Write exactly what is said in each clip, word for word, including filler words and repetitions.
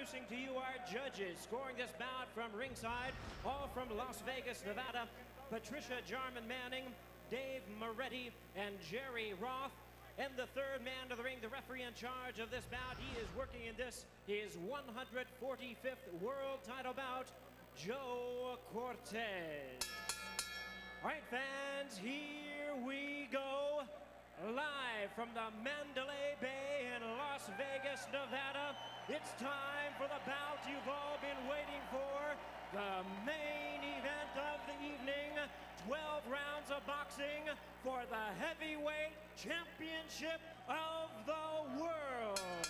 Introducing to you our judges, scoring this bout from ringside, all from Las Vegas, Nevada, Patricia Jarman Manning, Dave Moretti, and Jerry Roth. And the third man to the ring, the referee in charge of this bout, he is working in this, his one hundred forty-fifth world title bout, Joe Cortez. All right, fans, here we go. Live from the Mandalay Bay in Las Vegas, Nevada. It's time for the bout you've all been waiting for. The main event of the evening. twelve rounds of boxing for the heavyweight championship of the world.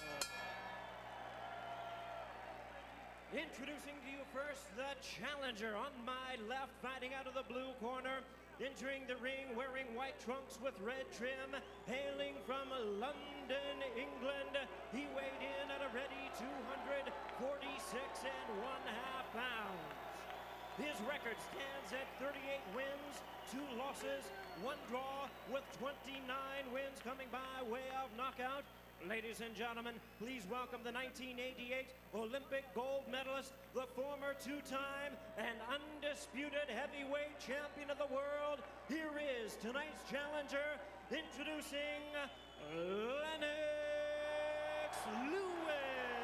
Introducing to you first the challenger on my left, fighting out of the blue corner. Entering the ring wearing white trunks with red trim, hailing from London, England. He weighed in at a ready two hundred forty-six and one half pounds. His record stands at thirty-eight wins, two losses, one draw, with twenty-nine wins coming by way of knockout. Ladies and gentlemen, please welcome the nineteen eighty-eight Olympic gold medalist, the former two-time and undisputed heavyweight champion of the world. Here is tonight's challenger, introducing Lennox Lewis.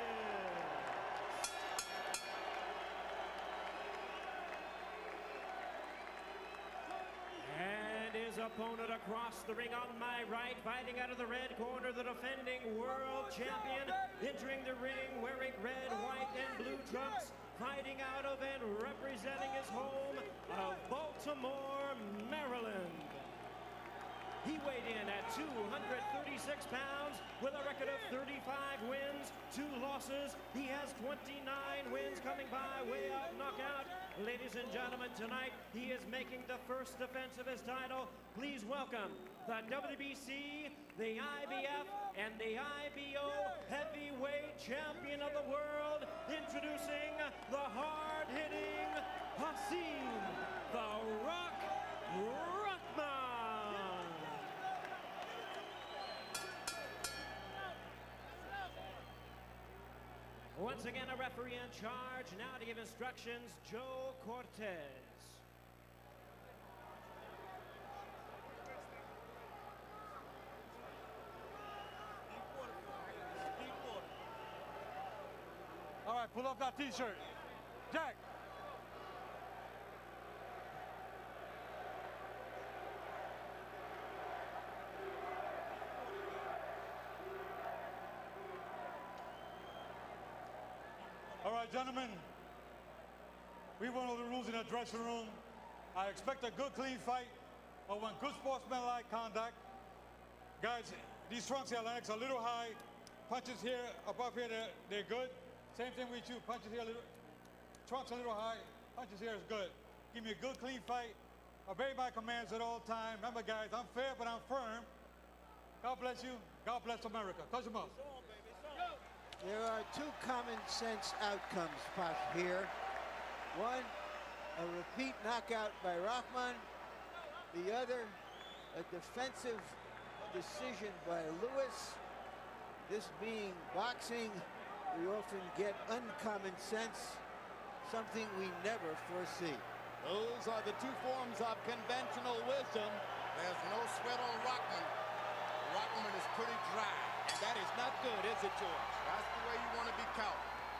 And his opponent across the ring on my right, fighting out of the red corner, the defending world champion, entering the ring wearing red, white, and blue trunks, fighting out of and representing his home of Baltimore, Maryland. He weighed in at two hundred thirty-six pounds with a record of thirty-five wins, two losses. He has twenty-nine wins coming by way of knockout. Ladies and gentlemen, tonight he is making the first defense of his title. Please welcome the W B C, the I B F, and the I B O heavyweight champion of the world, introducing the hard-hitting Hasim the Rock Rahman. Once again, a referee in charge. Now to give instructions, Joe Cortez. All right, pull off that t-shirt. Jack. All right, gentlemen, we went over the rules in the dressing room. I expect a good, clean fight, but when good sportsmanlike conduct. Guys, these trunks here, Lennox, are a little high. Punches here, above here, they're, they're good. Same thing with you, punches here, a little, trunks a little high, punches here is good. Give me a good, clean fight. Obey my commands at all times. Remember, guys, I'm fair, but I'm firm. God bless you. God bless America. Touch them up. There are two common sense outcomes, Posh, here. One, a repeat knockout by Rahman. The other, a defensive decision by Lewis. This being boxing, we often get uncommon sense, something we never foresee. Those are the two forms of conventional wisdom. There's no sweat on Rahman. Rahman is pretty dry. That is not good, is it, George? That's the way you want to be caught.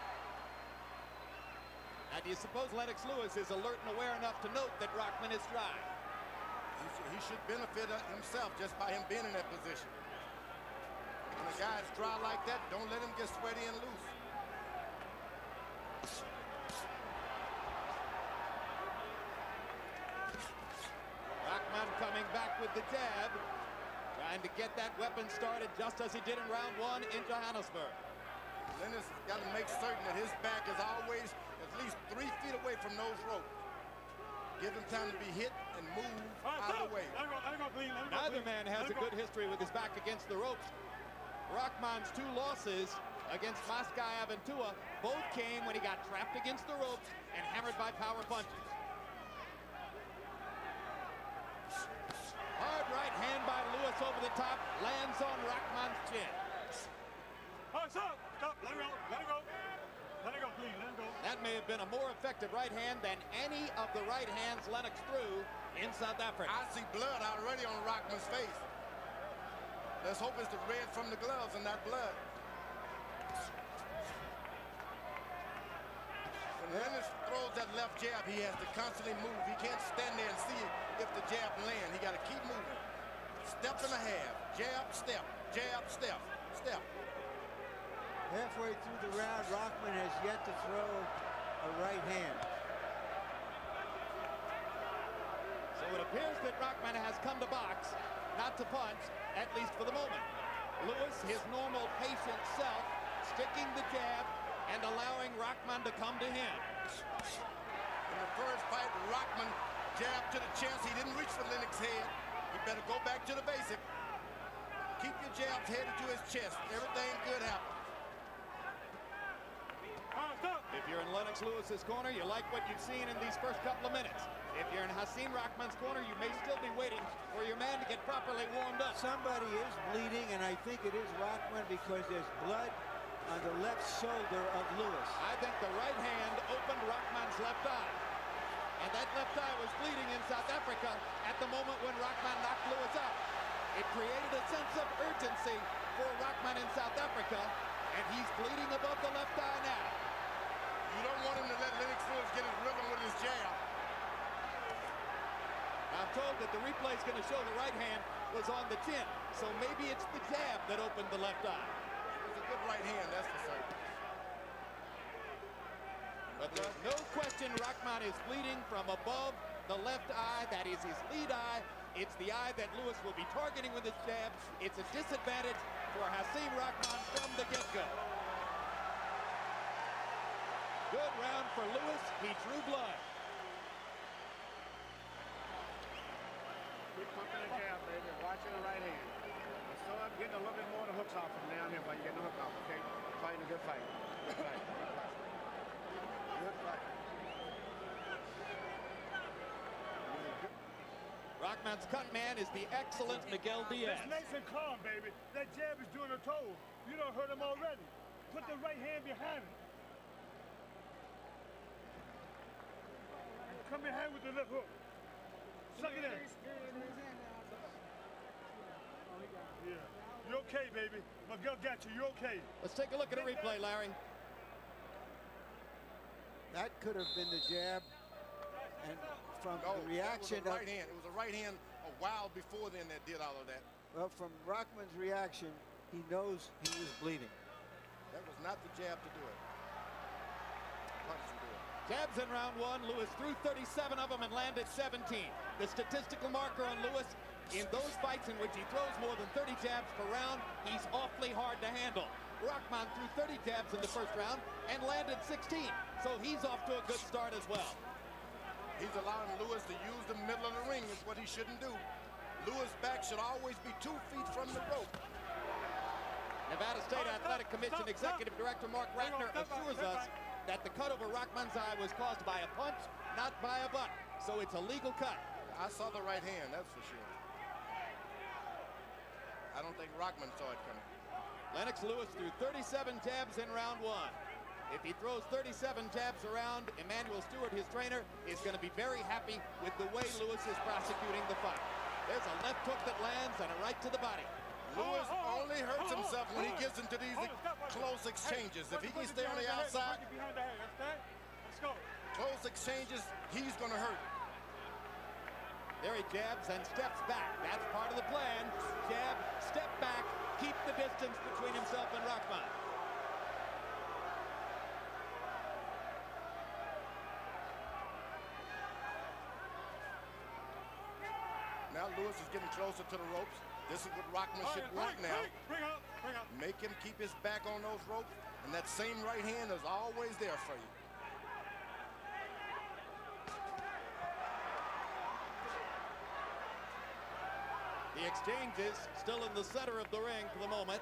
Now, do you suppose Lennox Lewis is alert and aware enough to note that Rahman is dry? He should, he should benefit himself just by him being in that position. When a guy's dry like that, don't let him get sweaty and loose. Rahman coming back with the jab. Trying to get that weapon started just as he did in round one in Johannesburg. Lennox has got to make certain that his back is always at least three feet away from those ropes. Give him time to be hit and move right, out of the way. Let me go, let me go clean, let me go Neither clean. man has a good history with his back against the ropes. Rahman's two losses against Maskai Aventua both came when he got trapped against the ropes and hammered by power punches. Hard right hand by Lewis over the top, lands on Rahman's chin. Oh, stop, stop, let it go, let it go. Let may have been a more effective right hand than any of the right hands Lennox threw in South Africa. I see blood already on Rockman's face. Let's hope it's the red from the gloves and not blood. When Lennox throws that left jab, he has to constantly move. He can't stand there and see if the jab land. He got to keep moving. Step and a half. Jab, step. Jab, step. Step. Halfway through the round, Rockman has yet to throw a right hand. So it appears that Rockman has come to box, not to punch, at least for the moment. Lewis, his normal patient self, sticking the jab and allowing Rockman to come to him. In the first fight, Rockman jabbed to the chest. He didn't reach for Lennox's head. He better go back to the basic. Keep your jabs headed to his chest. Everything good happens. If you're in Lennox Lewis's corner, you like what you've seen in these first couple of minutes. If you're in Hasim Rockman's corner, you may still be waiting for your man to get properly warmed up. Somebody is bleeding, and I think it is Rockman because there's blood on the left shoulder of Lewis. I think the right hand opened Rockman's left eye. And that left eye was bleeding in South Africa at the moment when Rockman knocked Lewis out. It created a sense of urgency for Rockman in South Africa, and he's bleeding above the left eye now. You don't want him to let Lennox Lewis get his rhythm with his jab. I'm told that the replay is going to show the right hand was on the chin, so maybe it's the jab that opened the left eye. It was a good right hand, that's for certain. But there's no question Rockman is bleeding from above the left eye. That is his lead eye. It's the eye that Lewis will be targeting with his jab. It's a disadvantage for Hasim Rockman from the get-go. Good round for Lewis. He drew blood. Keep pumping the jab, baby. Watching the right hand. Start getting a little bit more of the hooks off from down here while you're getting the hook off, okay? Fighting a good fight. Good fight. Good fight. Good fight. Rockman's cut man is the excellent Miguel Diaz. It's nice and calm, baby. That jab is doing a toll. You done hurt him already. Put the right hand behind it. Come behind with the left hook. Suck it in. Yeah. You okay, baby? Miguel got you. You okay? Let's take a look at a replay, Larry. That could have been the jab. And from No, the reaction that was a right of, hand. It was a right hand a while before then that did all of that. well, from Rockman's reaction, he knows he was bleeding. That was not the jab to do it. Punch to do it. Jabs in round one. Lewis threw thirty-seven of them and landed seventeen. The statistical marker on Lewis in those fights in which he throws more than thirty jabs per round, he's awfully hard to handle. Rockman threw thirty jabs in the first round and landed sixteen. So he's off to a good start as well. He's allowing Lewis to use the middle of the ring, is what he shouldn't do. Lewis' back should always be two feet from the rope. Nevada State Athletic Commission Executive Director Mark Ratner assures us that the cut over Rockman's eye was caused by a punch, not by a butt. So it's a legal cut. I saw the right hand, that's for sure. I don't think Rockman saw it coming. Lennox Lewis threw thirty-seven jabs in round one. If he throws thirty-seven jabs around, Emmanuel Stewart, his trainer, is going to be very happy with the way Lewis is prosecuting the fight. There's a left hook that lands and a right to the body. Lewis only hurts himself when he gets into these close exchanges. If he can stay on the outside, Let's go. close exchanges, he's going to hurt. There he jabs and steps back. That's part of the plan. Jab, step back, keep the distance between himself and Rockman. Now Lewis is getting closer to the ropes. This is what Rockman should want now. Bring up, bring up. Make him keep his back on those ropes, and that same right hand is always there for you. The exchange is still in the center of the ring for the moment.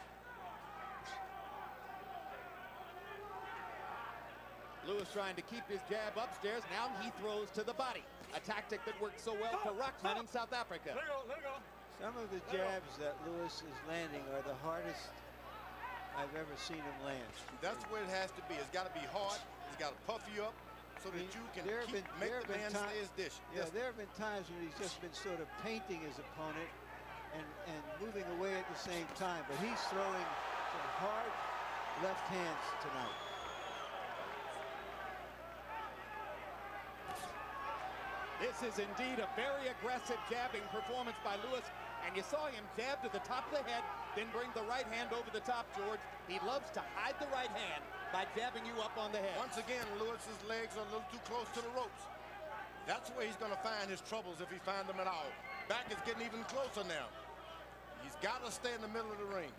Lewis trying to keep his jab upstairs. Now he throws to the body. A tactic that worked so well for Rockman in South Africa. Let go, let go. Some of the jabs that Lewis is landing are the hardest I've ever seen him land. That's where it has to be. It's got to be hard. It's got to puff you up so that you can there have keep, been, make there the have man been stay time- his dish. Yeah, Yes. there have been times when he's just been sort of painting his opponent and, and moving away at the same time, but he's throwing some hard left hands tonight. This is indeed a very aggressive jabbing performance by Lewis, and you saw him jab to the top of the head, then bring the right hand over the top, George. He loves to hide the right hand by jabbing you up on the head. Once again, Lewis's legs are a little too close to the ropes. That's where he's going to find his troubles if he finds them at all. Back is getting even closer now. He's got to stay in the middle of the ring.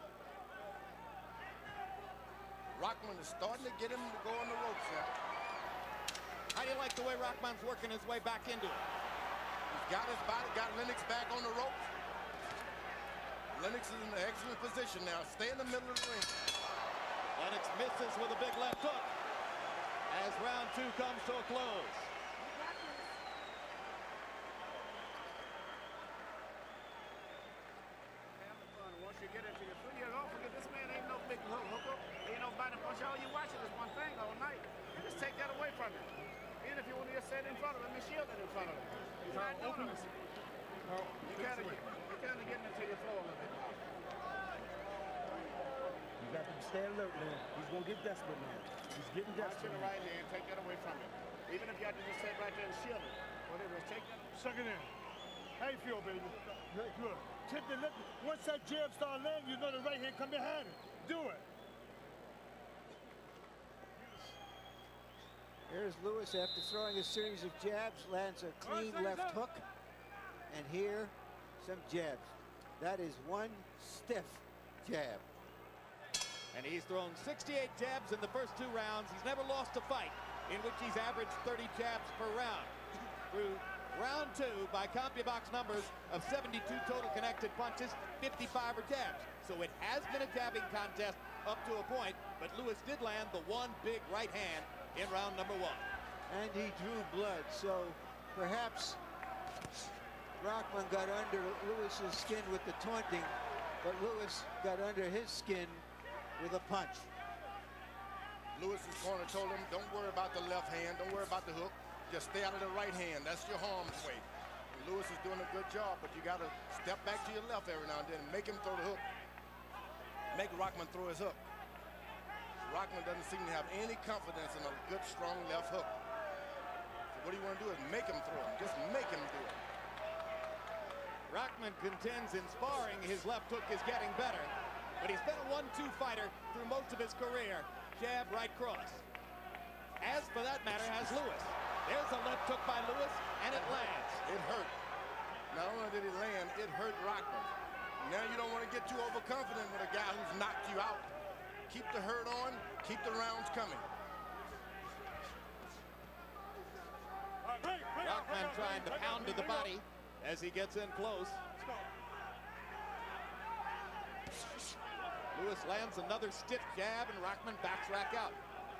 Rockman is starting to get him to go on the ropes now. How do you like the way Rockman's working his way back into it? He's got his body, got Lennox back on the ropes. Lennox is in an excellent position now. Stay in the middle of the ring. Lennox misses with a big left hook as round two comes to a close. Once you get into your foot, you don't forget this man ain't no big hook hooker. Ain't nobody punch. All you watching is one thing all night. You just take that away from him. Even if you want to just sit in front of him and shield it in front of him. He's not doing it. You kind of you kind of getting into your flow a little bit. You got to stay alert, man. He's going to get desperate now. He's getting Watch desperate. in the right hand, take that away from him. Even if you have to just sit right there and shield it. Whatever, take that. Suck it in. How you feel, baby? Good. Good. Tip the lip. Once that jab start landing, you know the right hand come behind it. Do it. Here's Lewis after throwing a series of jabs, lands a clean left hook. And here, some jabs. That is one stiff jab. And he's thrown sixty-eight jabs in the first two rounds. He's never lost a fight in which he's averaged thirty jabs per round. Through round two, by CompuBox numbers of seventy-two total connected punches, fifty-five are jabs. So it has been a jabbing contest up to a point, but Lewis did land the one big right hand in round number one. And he drew blood, so perhaps Rockman got under Lewis's skin with the taunting, but Lewis got under his skin with a punch. Lewis's corner told him, don't worry about the left hand, don't worry about the hook, just stay out of the right hand. That's your harm's way. And Lewis is doing a good job, but you got to step back to your left every now and then and make him throw the hook. Make Rockman throw his hook. Rockman doesn't seem to have any confidence in a good, strong left hook. So what do you want to do is make him throw it. Just make him do it. Rockman contends in sparring his left hook is getting better, but he's been a one two fighter through most of his career. Jab, right cross. As for that matter, has Lewis. There's a left hook by Lewis, and it lands. It hurt. Not only did it land, it hurt Rockman. Now you don't want to get too overconfident with a guy who's knocked you out. Keep the hurt on, keep the rounds coming. Rockman trying to pound to the body as he gets in close. Lewis lands another stiff jab, and Rockman backs rack out.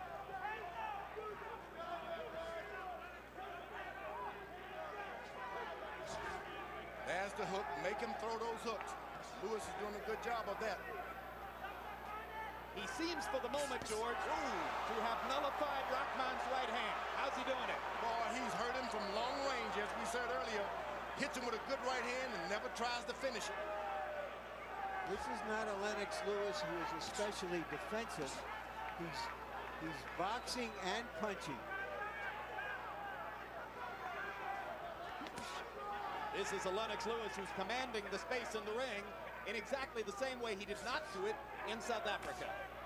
There's the hook. Make him throw those hooks. Lewis is doing a good job of that. He seems for the moment, George, ooh, to have nullified Rockman's right hand. How's he doing it? Boy, he's hurt him from long range, as we said earlier. Hits him with a good right hand and never tries to finish it. This is not a Lennox Lewis who is especially defensive. He's, he's boxing and punching. This is a Lennox Lewis who's commanding the space in the ring in exactly the same way he did not do it in South Africa.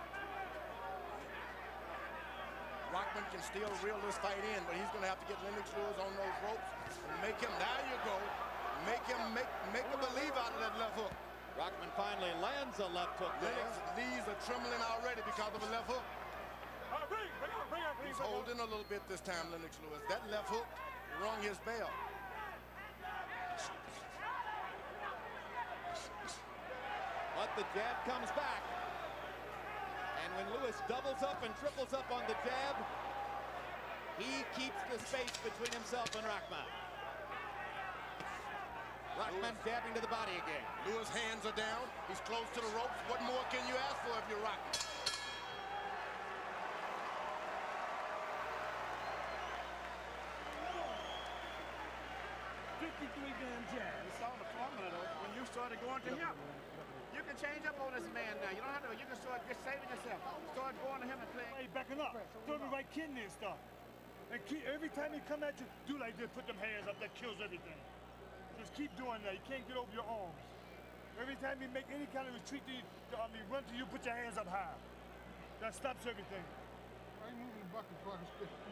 Rockman can still reel this fight in, but he's going to have to get Lennox Lewis on those ropes and make him, there you go, make him make, make a believe out of that left hook. Rockman finally lands a left hook there. Lennox's knees are trembling already because of a left hook. He's holding a little bit this time, Lennox Lewis. That left hook rung his bell. But the jab comes back. And when Lewis doubles up and triples up on the jab, he keeps the space between himself and Rockman. Rockman jabbing to the body again. Lewis' hands are down. He's close to the ropes. What more can you ask for if you're Rockman? fifty-three damn jabs. You saw the formula, though, when you started going to him. You can change up on this man now. You don't have to. You can start just saving yourself. Start going to him and playing. Hey, backing up. Throw the right kidney and stuff. And keep, every time he come at you, do like this. Put them hands up. That kills everything. Just keep doing that. You can't get over your arms. Every time you make any kind of retreat, to you, I mean, run to you, put your hands up high. That stops everything. I'm moving back and forth.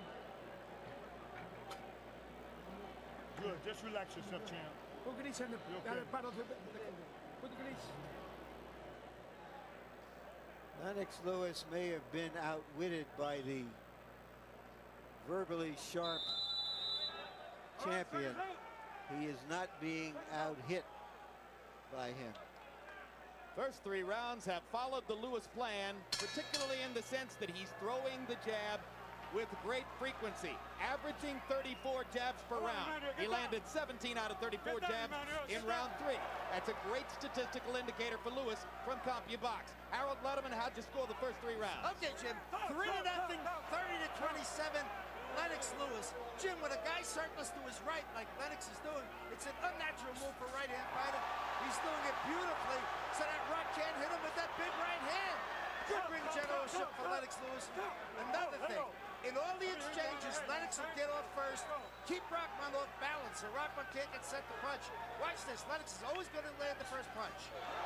Good. Just relax yourself, champ. Put the grease in the okay? paddle. Put the grease. Lennox Lewis may have been outwitted by the verbally sharp champion. He is not being out-hit by him. First three rounds have followed the Lewis plan, particularly in the sense that he's throwing the jab with great frequency, averaging thirty-four jabs per round. He landed seventeen out of thirty-four jabs in round three. That's a great statistical indicator for Lewis from CompuBox. Harold Letterman, how'd you score the first three rounds? Okay, Jim. Three to nothing, thirty to twenty-seven. Lennox Lewis. Jim, with a guy surplus to his right, like Lennox is doing, it's an unnatural move for right-hand fighter. He's doing it beautifully, so that Rock can't hit him with that big right hand. Good ring generalship for Lennox Lewis. Another thing, in all the exchanges, Lennox will get off first, keep Rockman off balance, so Rockman can't get set to punch. Watch this, Lennox is always going to land the first punch.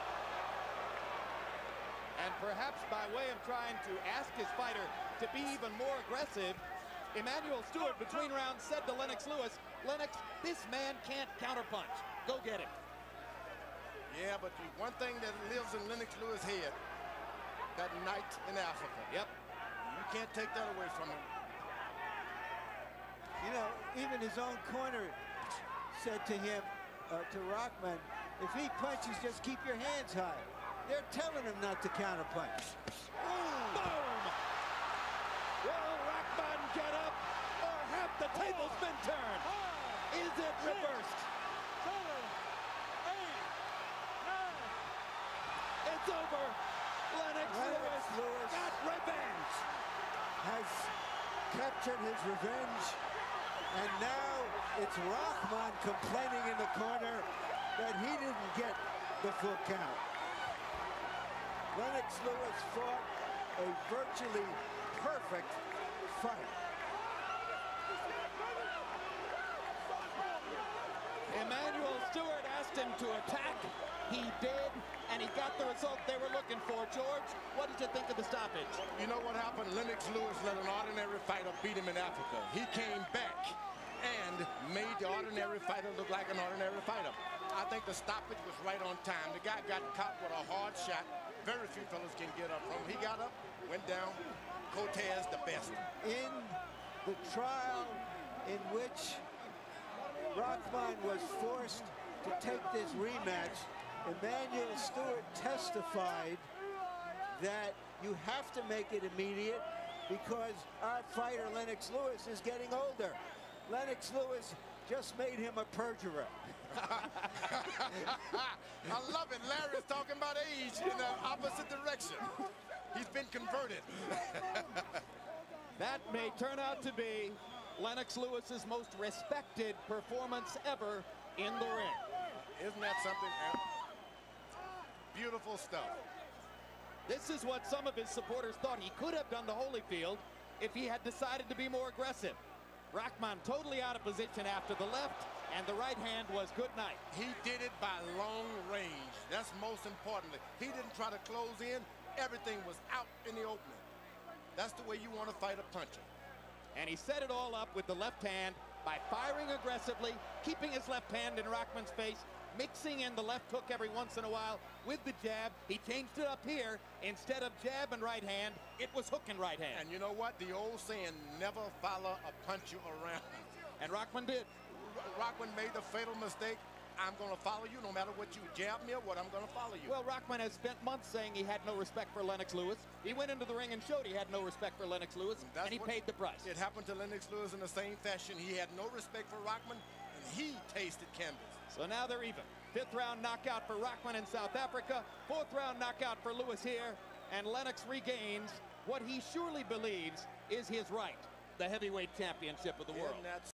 And perhaps by way of trying to ask his fighter to be even more aggressive, Emanuel Steward between rounds said to Lennox Lewis, Lennox, this man can't counterpunch. Go get him. Yeah, but the one thing that lives in Lennox Lewis' head, that night in Africa. Yep. You can't take that away from him. You know, even his own corner said to him, uh, to Rockman, if he punches, just keep your hands high. They're telling him not to counterpunch. Boom! Will Rockman get up, or have the tables been turned? Is it reversed? It's over. Lennox Lewis, Lewis got revenge. has captured his revenge, and now it's Rockman complaining in the corner that he didn't get the full count. Lennox Lewis fought a virtually perfect fight. Emanuel Steward asked him to attack. He did, and he got the result they were looking for. George, what did you think of the stoppage? You know what happened? Lennox Lewis let an ordinary fighter beat him in Africa. He came back and made the ordinary fighter look like an ordinary fighter. I think the stoppage was right on time. The guy got caught with a hard shot. Very few fellas can get up from him. He got up, went down. Cortez the best. In the trial in which Rockman was forced to take this rematch, Emanuel Steward testified that you have to make it immediate because our fighter Lennox Lewis is getting older. Lennox Lewis just made him a perjurer. I love it. Larry's talking about age in the opposite direction. He's been converted. That may turn out to be Lennox Lewis's most respected performance ever in the ring. Isn't that something? Beautiful stuff. This is what some of his supporters thought he could have done to Holyfield if he had decided to be more aggressive. Rockman totally out of position after the left, and the right hand was good night. He did it by long range. That's most importantly. He didn't try to close in. Everything was out in the opening. That's the way you want to fight a puncher. And he set it all up with the left hand by firing aggressively, keeping his left hand in Rockman's face, mixing in the left hook every once in a while with the jab. He changed it up here. Instead of jab and right hand, it was hook and right hand. And you know what? The old saying, never follow a puncher around. And Rockman did. Rockman made the fatal mistake. I'm going to follow you no matter what you jab me or what, I'm going to follow you. Well, Rockman has spent months saying he had no respect for Lennox Lewis. He went into the ring and showed he had no respect for Lennox Lewis, That's and he paid the price. It happened to Lennox Lewis in the same fashion. He had no respect for Rockman, and he tasted canvas. So now they're even. Fifth round knockout for Rahman in South Africa. Fourth round knockout for Lewis here. And Lennox regains what he surely believes is his right, the heavyweight championship of the world.